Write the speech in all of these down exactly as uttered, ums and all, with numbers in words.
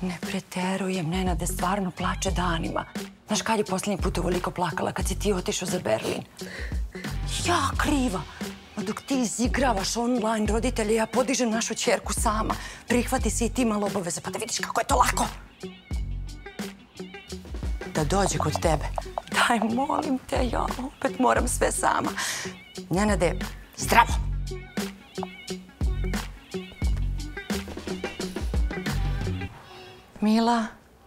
Ne preterujem, Nenade, stvarno plače danima. Znaš kad je posljednji put ovoliko plakala kad si ti otišao za Berlin? Ja kriva. A dok ti izigravaš online roditelje, ja podižem našu ćerku sama. Prihvati si i ti malo obaveze, pa da vidiš kako je to lako. Da dođe kod tebe. Daj, molim te, ja opet moram sve sama. Nenade, zdravo! Mila,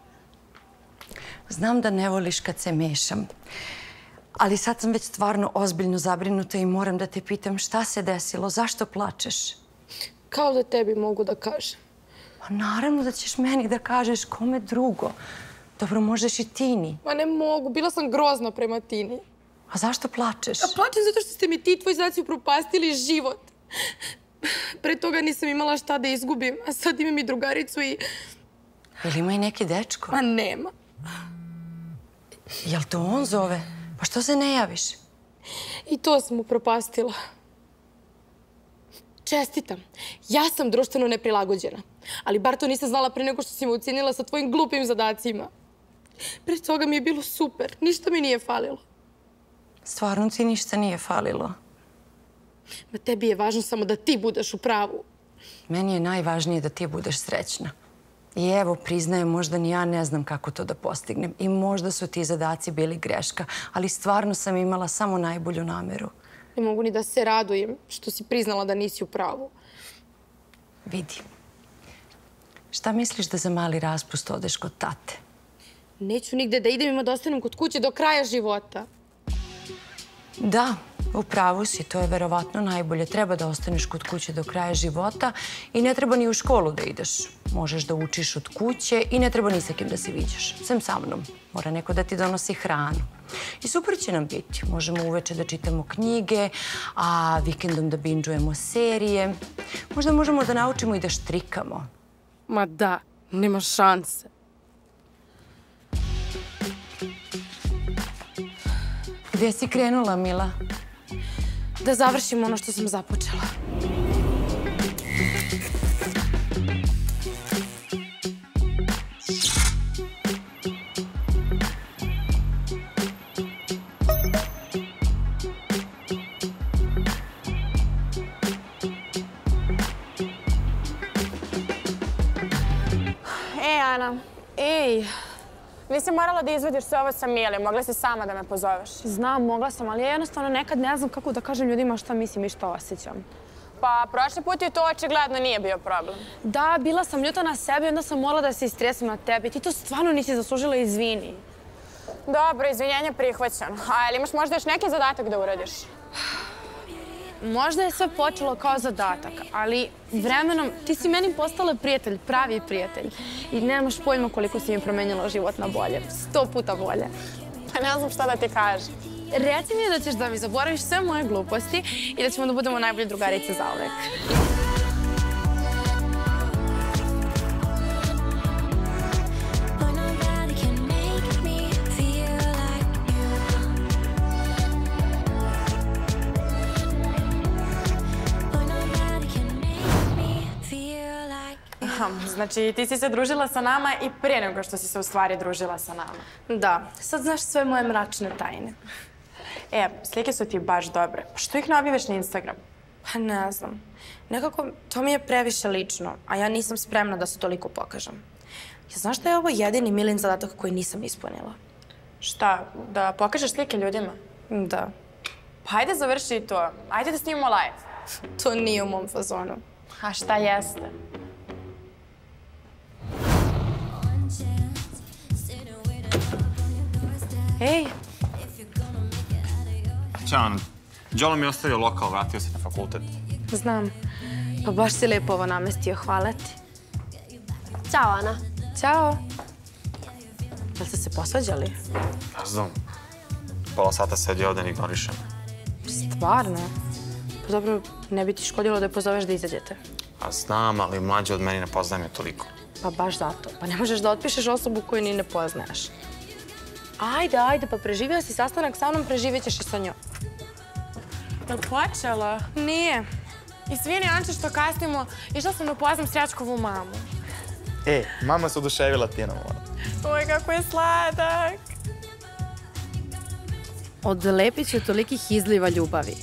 znam da ne voliš kad se mešam, ali sad sam već stvarno ozbiljno zabrinuta i moram da te pitam šta se desilo, zašto plačeš? Kao da tebi mogu da kažem. Pa naravno da ćeš meni da kažeš, kome drugo. Dobro, možeš i Tini. Ma ne mogu, bila sam grozna prema Tini. A zašto plačeš? A plačem zato što ste mi ti i tvoji zaci upropastili život. Pre toga nisam imala šta da izgubim, a sad imam i drugaricu i... Jel ima i neki dečko? Ma nema. Jel to on zove? Pa što se ne javiš? I to sam upropastila. Čestitam. Ja sam društveno neprilagođena. Ali bar to nisam znala pre nego što si me ucijenila sa tvojim glupim zadacima. Pre toga mi je bilo super. Ništa mi nije falilo. Stvarno ti ništa nije falilo? Ma tebi je važno samo da ti budeš u pravu. Meni je najvažnije da ti budeš srećna. I evo, priznajem, možda ni ja ne znam kako to da postignem. I možda su ti zadaci bili greška, ali stvarno sam imala samo najbolju nameru. Ne mogu ni da se radujem što si priznala da nisi u pravu. Vidi. Šta misliš da za mali raspust odeš kod tate? Neću nigde da idem, ima da ostanem kod kuće do kraja života. Da, u pravu si, to je verovatno najbolje. Treba da ostaneš kod kuće do kraja života i ne treba ni u školu da ideš. Možeš da učiš od kuće i ne treba ni sa kim da se viđaš. Sem sa mnom. Mora neko da ti donosi hranu. I super će nam biti. Možemo uveče da čitamo knjige, a vikendom da binđujemo serije. Možda možemo da naučimo i da štrikamo. Ma da, nema šanse. Gde si krenula, Mila? Da završim ono što sam započela. E, Ana. Ej, Nisi morala da izvodiš sve ovo sa Mili, mogla si sama da me pozoveš. znam, mogla sam, ali ja jednostavno nekad ne znam kako da kažem ljudima šta mislim i šta osjećam. Pa, prošli put je to očigledno nije bio problem. Da, bila sam ljuta na sebe i onda sam morala da se istresam na tebi. Ti to stvarno nisi zaslužila, izvini. Dobro, izvinjenje prihvaćeno. A ili imaš možda još neki zadatak da uradiš? Možda je sve počelo kao zadatak, ali vremenom ti si meni postala prijatelj, pravi prijatelj. I nemaš pojma koliko si mi promenjala život na bolje. Sto puta bolje. Pa ne znam šta da ti kažem. Reci mi da ćeš da mi zaboraviš sve moje gluposti i da ćemo da budemo najbolje drugarice zauvek. Znači, ti si se družila sa nama i prije nego što si se u stvari družila sa nama. Da, sad znaš sve moje mračne tajne. E, slike su ti baš dobre. Pa što ih ne objaviš na Instagram? Pa ne znam. Nekako, to mi je previše lično, a ja nisam spremna da se toliko pokažem. Ja znaš da je ovo jedini Milin zadatak koji nisam ispunila? Šta, da pokažeš slike ljudima? Da. Pa ajde završi i to. Ajde da snimamo live. To nije u mom fazonu. A šta jeste? Ej, Ćao, Ana. Đolo mi je ostavio lokal, vratio se na fakultet. znam. Pa baš si lepo ovo namestio, hvala ti. Ćao, Ana. Ćao. Jel ste se posvađali? Ne znam. Pola sata sedi ovde, ne ignorišem. Stvarno? Pa dobro, ne bi ti škodilo da je pozoveš da izađete. A znam, ali mlađe od meni ne poznajem je toliko. Pa baš zato. Pa ne možeš da otpišeš osobu koju ni ne poznaješ. Ajde, ajde, pa preživio si sastanak sa mnom, preživjet ćeš i sa njom. Jel počela? Nije. Izvini, Anče, što kasnimo. Išla sam da upoznam Srećkovu mamu. E, mama se oduševila Tinom. Oj, kako je sladak. Od Lepića tolikih izliva ljubavi.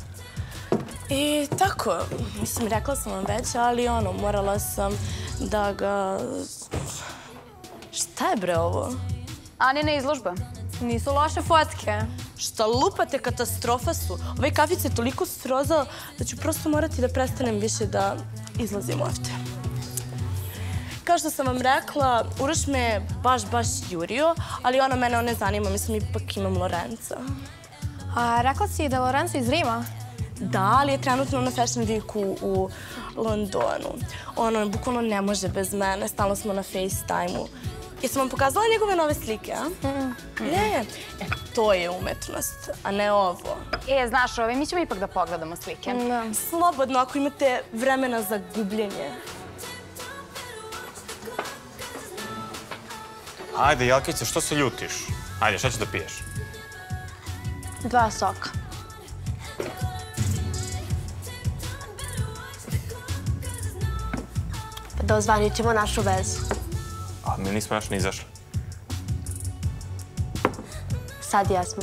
I tako, mislim, rekla sam vam već, ali ono, morala sam da ga... Šta je bre ovo? Anina izložba. Nisu loše fotke. Šta lupate, katastrofa su. Ovaj kafić se toliko srozao da ću prosto morati da prestanem više da izlazim ovdje. Kao što sam vam rekla, Uroš me baš, baš jurio, ali ono mene on ne zanima, mislim, ipak imam Lorenza. A rekla si da je Lorenzo iz Rima? Da, ali je trenutno na Fashion Weeku u Londonu. Ono, bukvalno ne može bez mene, stalno smo na FaceTime-u. Jesam vam pokazala njegove nove slike, a? Ne, e, to je umetnost, a ne ovo. E, znaš, ove, mi ćemo ipak da pogledamo slike. Slobodno, ako imate vremena za gubljenje. Ajde, Jelkice, što se ljutiš? Ajde, šta ćeš da piješ? Dva soka. Da ozvanit ćemo našu vezu. A mi nismo još ni izašli. Sad jesmo.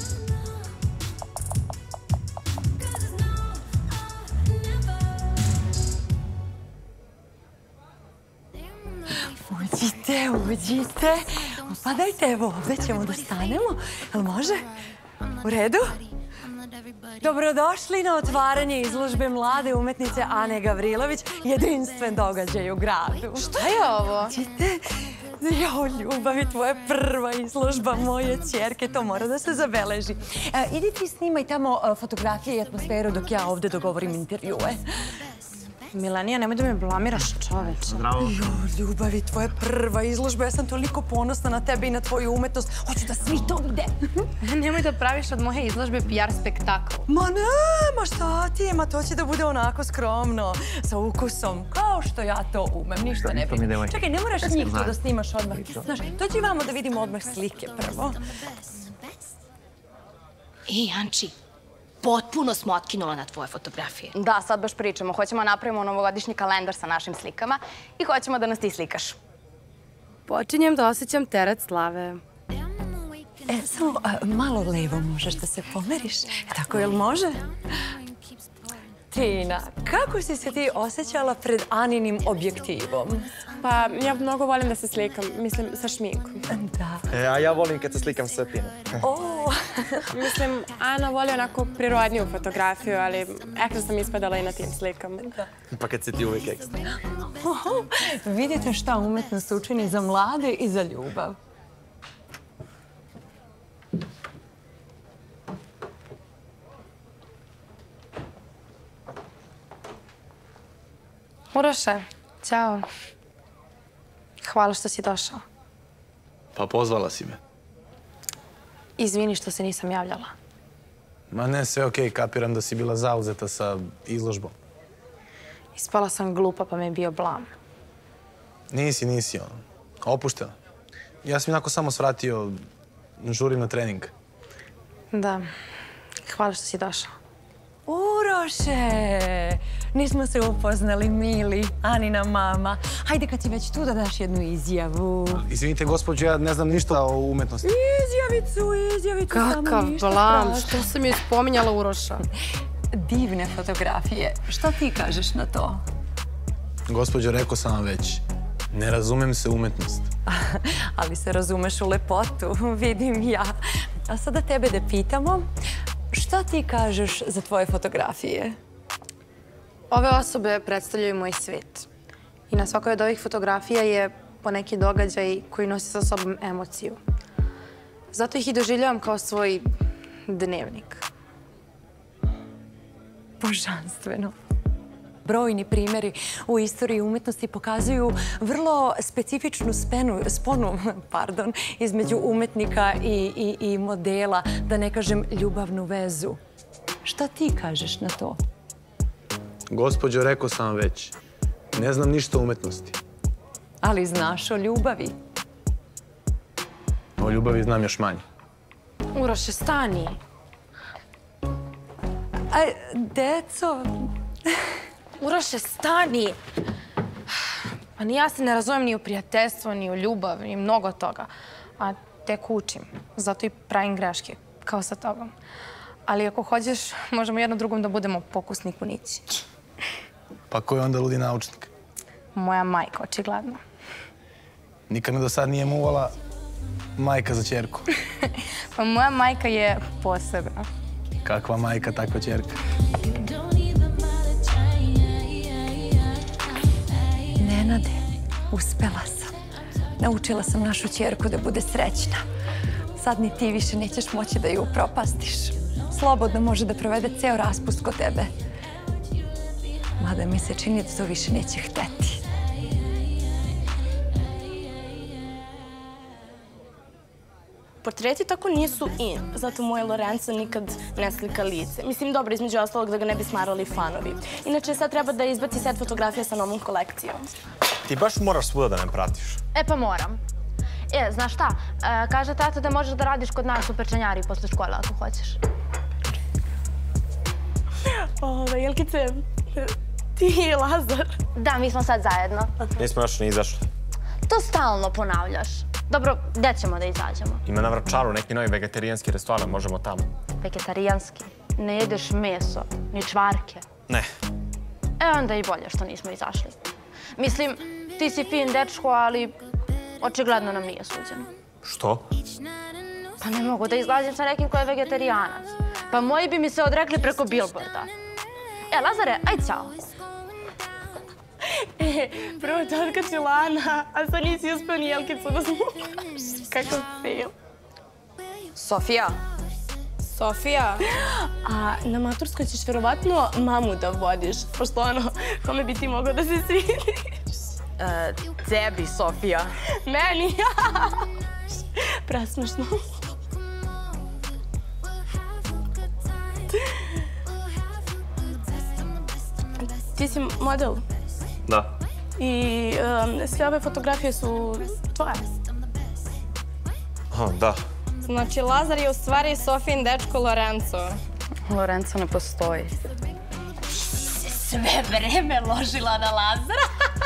Uđite, uđite. Upadajte, evo, ovdje ćemo da stanemo. Jel može? U redu? Dobrodošli na otvaranje izložbe mlade umetnice Ane Gavrilović, jedinstven događaj u gradu. Šta je ovo? Uđite. Jo, ljubavi, tvoja prva izložba moje ćerke, to mora da se zabeleži. Idi ti snimaj tamo fotografije i atmosferu dok ja ovdje dogovorim intervjue. Milenija, nemoj da me blamiraš, čoveče. Zdravo. Jo, ljubavi, tvoja prva izložba, ja sam toliko ponosna na tebe i na tvoju umetnost. Hoću da svi to vide. Nemoj da praviš od moje izložbe P R spektakl. Ma ne, ma šta ti je, ma to će da bude onako skromno, sa ukusom, kao što ja to umem, ništa ne bih. Čekaj, ne moraš njih to da snimaš odmah. Znaš, dođi vamo da vidimo odmah slike prvo. Ej, Anči, potpuno smo otkinula na tvoje fotografije. Da, sad baš pričamo. Hoćemo napravimo novogodišnji kalendar sa našim slikama i hoćemo da nas ti slikaš. Počinjem da osjećam teret slave. E, samo malo levo možeš da se pomeriš. Tako, jel može? Tina, kako si se ti osjećala pred Aninim objektivom? Pa, ja mnogo volim da se slikam, mislim, sa šminkom. Da. E, a ja volim kad se slikam sa Tinom. O, Mislim, Ana voli onako prirodniju fotografiju, ali ekstra sam ispadala i na tim slikama. Pa kad si ti uvijek ekstra. oho, vidite šta umetnost učini za mlade i za ljubav. Uroše, ćao. Hvala što si došao. Pa pozvala si me. Izvini što se nisam javljala. Ma ne, sve okej, kapiram da si bila zauzeta sa izložbom. Ispala sam glupa pa me je bio blam. Nisi, nisi, ono. Opuštena. Ja sam jednako samo svratio, žurim na trening. Da, hvala što si došao. Uroše, nismo se upoznali, mili, Anina mama. Hajde kad si već tu da daš jednu izjavu. Izvinite, gospođo, ja ne znam ništa o umetnosti. Izjavicu, izjavicu, samo Kakav ništa blam, strašno. što sam joj spominjala Uroša? Divne fotografije. Šta ti kažeš na to? Gospođo, rekao sam vam već, ne razumem se umetnost. Ali se razumeš u lepotu, vidim ja. A sada tebe da pitamo, šta ti kažeš za tvoje fotografije? Ove osobe predstavljaju moj svet. I na svakoj od ovih fotografija je po neki događaj koji nosi sa sobom emociju. Zato ih i doživljavam kao svoj dnevnik. Božanstveno. Brojni primjeri u istoriji umetnosti pokazuju vrlo specifičnu spenu, sponu pardon, između umetnika i, i, i modela, da ne kažem ljubavnu vezu. Šta ti kažeš na to? Gospođo, rekao sam vam već, ne znam ništa o umetnosti. Ali znaš o ljubavi. O ljubavi znam još manje. Uroše, stani. A, deco... Uroše, stani. Pa ni ja se ne razumem ni u prijateljstvo, ni u ljubav, ni mnogo toga. A tek učim. Zato i pravim greške, kao sa tobom. Ali ako hoćeš, možemo jedno drugom da budemo pokusni kunići. Pa ko je onda ludi naučnik? Moja majka, očigledno. Nikad me do sad nije muvala majka za ćerku. Pa moja majka je posebna. Kakva majka, takva ćerka. Nenade, uspela sam. Naučila sam našu ćerku da bude srećna. Sad ni ti više nećeš moći da ju upropastiš. Slobodno može da provede ceo raspust kod tebe. Mada mi se čini da to više neće hteti. Portreti tako nisu in, zato moj Lorenzo nikad ne slika lice. Mislim, dobro, između ostalog da ga ne bi smarali fanovi. Inače, sad treba da izbaci set fotografija sa novom kolekcijom. Ti baš moraš svuda da me pratiš. E pa moram. E, znaš šta? Kaže tata da možeš da radiš kod nas u pečenjari posle škole, ako hoćeš. Ove, Jelkice, ti i Lazar. Da, mi smo sad zajedno. Nismo još ni izašli. To stalno ponavljaš. Dobro, gde ćemo da izađemo? Ima na Vračaru neki novi vegetarijanski restoran, možemo tamo. Vegetarijanski? Ne jedeš meso, ni čvarke. Ne. E, onda i bolje što nismo izašli. Mislim, ti si fin dečko, ali očigledno nam nije suđeno. Što? Pa ne mogu da izlazim sa nekim ko je vegetarijanac. Pa moji bi mi se odrekli preko billboarda. E, Lazare, aj ćao. E, prvo te otkači Lana, a sad nisi uspeo ni Jelkicu da smukaš. Kakav fail. Sofija. Sofija? A na maturskoj ćeš verovatno mamu da vodiš, pošto ono, kome bi ti mogao da se svidiš? E, tebi, Sofija. Meni? Presmešno. Ti si model? Da. I sve ove fotografije su tvoje? Da. Znači, Lazar je u stvari Sofijin dečko Lorenzo. Lorenzo ne postoji. Sve vreme ložila na Lazara.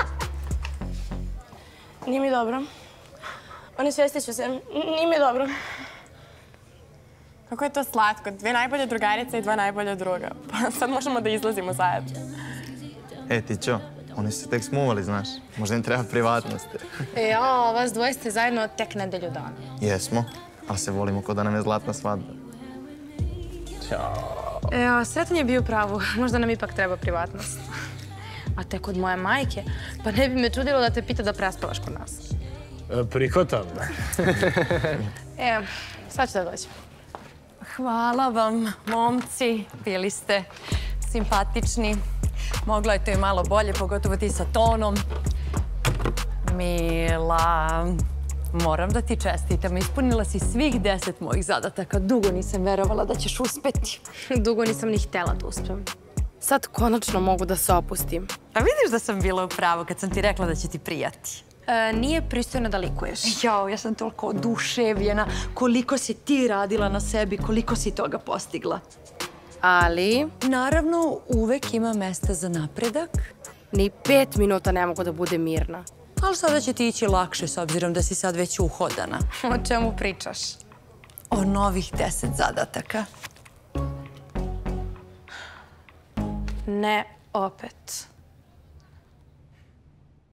Nije mi dobro. Oni svestiću se. Nije mi dobro. Kako je to slatko. Dve najbolje drugarice i dva najbolja druga. Pa sad možemo da izlazimo zajedno. E, ti čo? Oni su se tek smuvali, znaš. Možda im treba privatnost. E, a, vas dvoje ste zajedno tek nedelju dana. Jesmo, ali se volimo ko da nam je zlatna svadba. E, a sretan je bio u pravu. Možda nam ipak treba privatnost. A tek od moje majke, pa ne bi me čudilo da te pita da prespavaš kod nas. Prihvatam. E, sad ću da dođem. Hvala vam, momci. Bili ste simpatični. Moglo je to i malo bolje, pogotovo ti sa tonom. Mila, moram da ti čestitam. Ispunila si svih deset mojih zadataka. Dugo nisam verovala da ćeš uspeti. Dugo nisam ni htela da uspem. Sad konačno mogu da se opustim. A vidiš da sam bila u pravu kad sam ti rekla da će ti prijati. E, nije pristojno da likuješ. Jao, ja sam toliko oduševljena. Koliko si ti radila na sebi, koliko si toga postigla. Ali... Naravno, uvek ima mesta za napredak. Ni pet minuta ne mogu da bude mirna. Ali sada će ti ići lakše, s obzirom da si sad već uhodana. O čemu pričaš? O novih deset zadataka. Ne opet.